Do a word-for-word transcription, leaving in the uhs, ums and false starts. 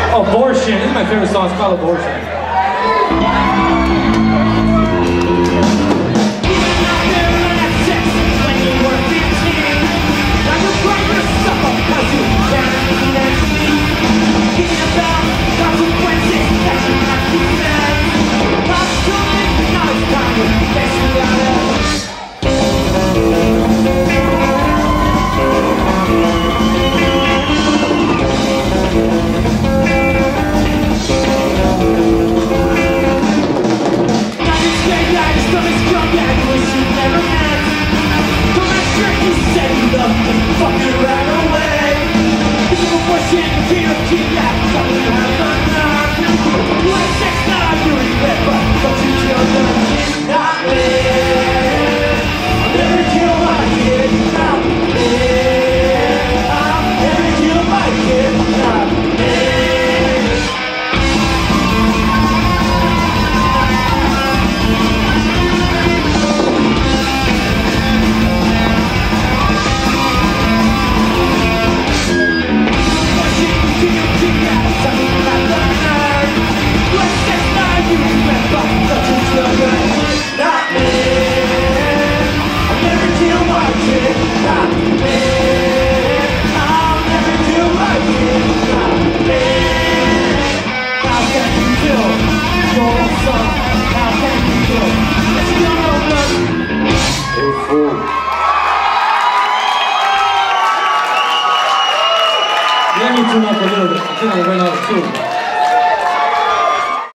Abortion. This is my favorite song. It's called Abortion. Let me tune up a little bit. I think I ran out of tune.